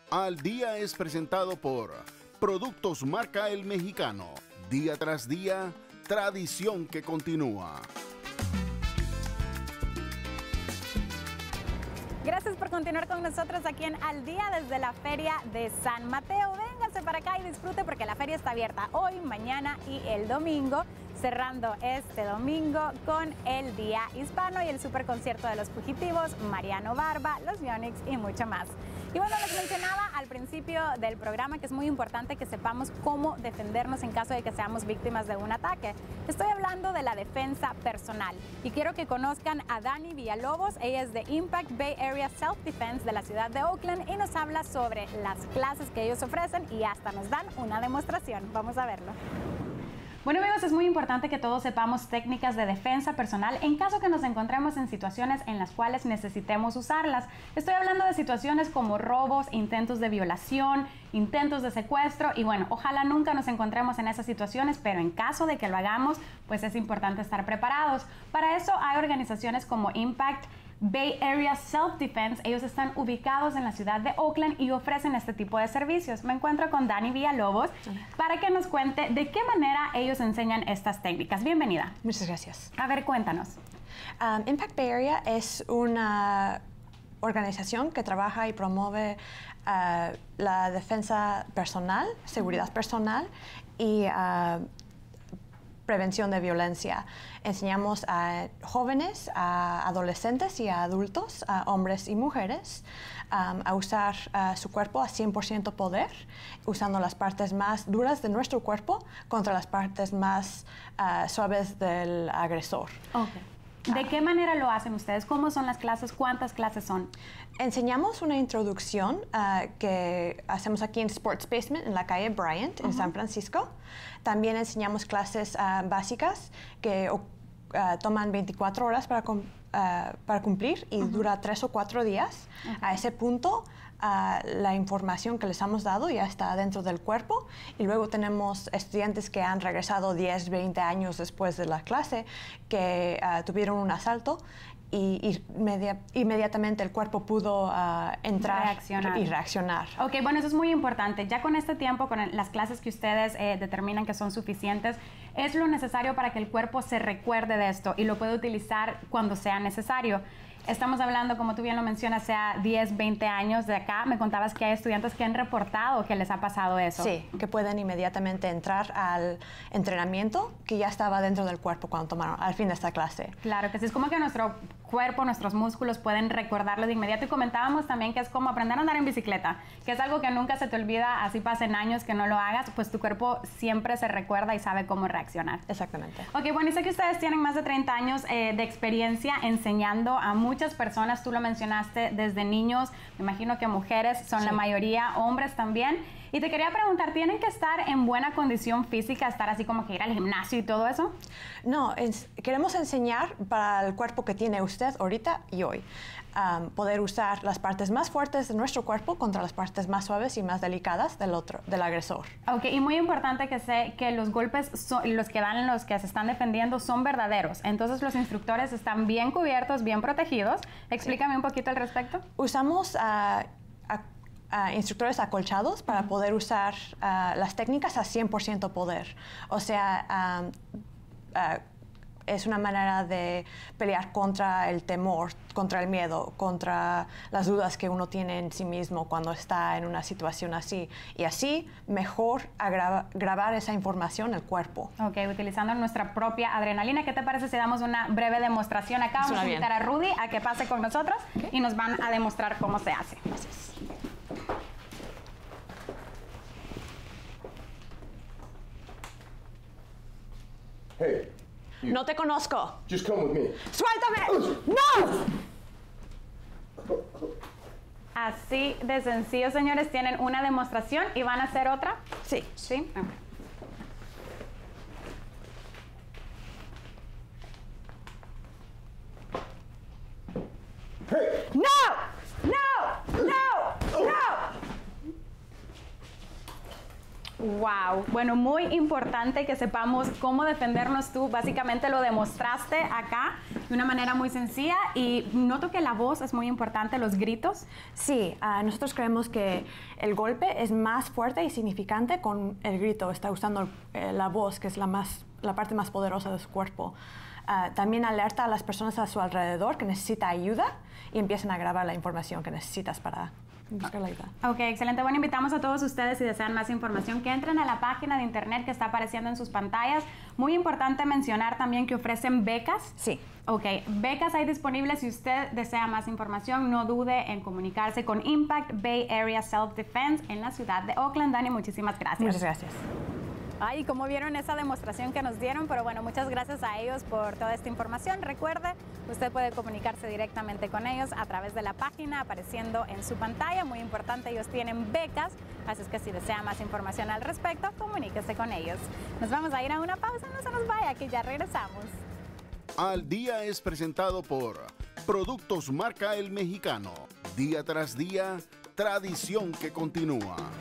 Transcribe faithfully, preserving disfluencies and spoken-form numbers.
Al Día es presentado por Productos Marca El Mexicano. Día tras día, tradición que continúa. Gracias por continuar con nosotros aquí en Al Día desde la Feria de San Mateo. Véngase para acá y disfrute porque la feria está abierta hoy, mañana y el domingo, cerrando este domingo con el Día Hispano y el superconcierto de los Fugitivos, Mariano Barba, los Yonix y mucho más. Y bueno, les mencionaba al principio del programa que es muy importante que sepamos cómo defendernos en caso de que seamos víctimas de un ataque. Estoy hablando de la defensa personal y quiero que conozcan a Dani Villalobos. Ella es de Impact Bay Area Self Defense de la ciudad de Oakland y nos habla sobre las clases que ellos ofrecen y hasta nos dan una demostración. Vamos a verlo. Bueno amigos, es muy importante que todos sepamos técnicas de defensa personal en caso que nos encontremos en situaciones en las cuales necesitemos usarlas. Estoy hablando de situaciones como robos, intentos de violación, intentos de secuestro y bueno, ojalá nunca nos encontremos en esas situaciones, pero en caso de que lo hagamos, pues es importante estar preparados. Para eso hay organizaciones como Impact Bay Area Self Defense. Ellos están ubicados en la ciudad de Oakland y ofrecen este tipo de servicios. Me encuentro con Dani Villalobos para que nos cuente de qué manera ellos enseñan estas técnicas. Bienvenida. Muchas gracias. A ver, cuéntanos. Um, Impact Bay Area es una organización que trabaja y promueve uh, la defensa personal, seguridad personal y uh, prevención de violencia. Enseñamos a jóvenes, a adolescentes y a adultos, a hombres y mujeres, um, a usar uh, su cuerpo a cien por ciento poder, usando las partes más duras de nuestro cuerpo contra las partes más uh, suaves del agresor. Okay. ¿De qué manera lo hacen ustedes? ¿Cómo son las clases? ¿Cuántas clases son? Enseñamos una introducción uh, que hacemos aquí en Sports Basement, en la calle Bryant, en uh-huh. San Francisco. También enseñamos clases uh, básicas que uh, toman veinticuatro horas para, uh, para cumplir y uh-huh. dura tres o cuatro días. Uh-huh. A ese punto, uh, la información que les hemos dado ya está dentro del cuerpo y luego tenemos estudiantes que han regresado diez, veinte años después de la clase que uh, tuvieron un asalto y, y media, inmediatamente el cuerpo pudo uh, entrar reaccionar. y reaccionar. Ok, bueno, eso es muy importante. Ya con este tiempo, con el, las clases que ustedes eh, determinan que son suficientes, es lo necesario para que el cuerpo se recuerde de esto y lo pueda utilizar cuando sea necesario. Estamos hablando, como tú bien lo mencionas, sea diez, veinte años de acá. Me contabas que hay estudiantes que han reportado que les ha pasado eso. Sí, que pueden inmediatamente entrar al entrenamiento que ya estaba dentro del cuerpo cuando tomaron al fin de esta clase. Claro que sí, es como que nuestro cuerpo, nuestros músculos pueden recordarlo de inmediato. Y comentábamos también que es como aprender a andar en bicicleta, que es algo que nunca se te olvida, así pasen años que no lo hagas, pues tu cuerpo siempre se recuerda y sabe cómo reaccionar. Exactamente. Ok, bueno, y sé que ustedes tienen más de treinta años eh, de experiencia enseñando a muchas personas. Tú lo mencionaste desde niños, me imagino que mujeres son sí. la mayoría, hombres también. Y te quería preguntar, ¿tienen que estar en buena condición física, estar así como que ir al gimnasio y todo eso? No, es, queremos enseñar para el cuerpo que tiene usted ahorita y hoy. Um, poder usar las partes más fuertes de nuestro cuerpo contra las partes más suaves y más delicadas del otro, del agresor. Ok, y muy importante que sé que los golpes, son, los que dan los que se están defendiendo son verdaderos. Entonces los instructores están bien cubiertos, bien protegidos. Explícame sí. un poquito al respecto. Usamos uh, a, Uh, instructores acolchados para uh-huh. poder usar uh, las técnicas a cien por ciento poder. O sea, um, uh, es una manera de pelear contra el temor, contra el miedo, contra las dudas que uno tiene en sí mismo cuando está en una situación así. Y así, mejor agrava, grabar esa información en el cuerpo. Ok, utilizando nuestra propia adrenalina. ¿Qué te parece si damos una breve demostración acá? Vamos a invitar a Rudy a que pase con nosotros okay. y nos van a demostrar cómo se hace. Gracias. Hey, you. No te conozco. Just come with me. ¡Suéltame! ¡No! Así de sencillo, señores. Tienen una demostración y van a hacer otra. Sí. Sí. Okay. Hey! ¡No! ¡No! ¡No! ¡No! Wow, bueno, muy importante que sepamos cómo defendernos. Tú básicamente lo demostraste acá de una manera muy sencilla y noto que la voz es muy importante, los gritos. Sí, uh, nosotros creemos que el golpe es más fuerte y significante con el grito. Está usando eh, la voz, que es la, más, la parte más poderosa de su cuerpo. Uh, también alerta a las personas a su alrededor que necesita ayuda y empiezan a grabar la información que necesitas para buscar la ayuda. Ok, excelente. Bueno, invitamos a todos ustedes, si desean más información, que entren a la página de internet que está apareciendo en sus pantallas. Muy importante mencionar también que ofrecen becas. Sí. Ok, becas hay disponibles. Si usted desea más información, no dude en comunicarse con Impact Bay Area Self-Defense en la ciudad de Oakland. Dani, muchísimas gracias. Muchas gracias. Ay, como vieron esa demostración que nos dieron, pero bueno, muchas gracias a ellos por toda esta información. Recuerde, usted puede comunicarse directamente con ellos a través de la página apareciendo en su pantalla. Muy importante, ellos tienen becas, así es que si desea más información al respecto, comuníquese con ellos. Nos vamos a ir a una pausa, no se nos vaya, que ya regresamos. Al Día es presentado por Productos Marca El Mexicano. Día tras día, tradición que continúa.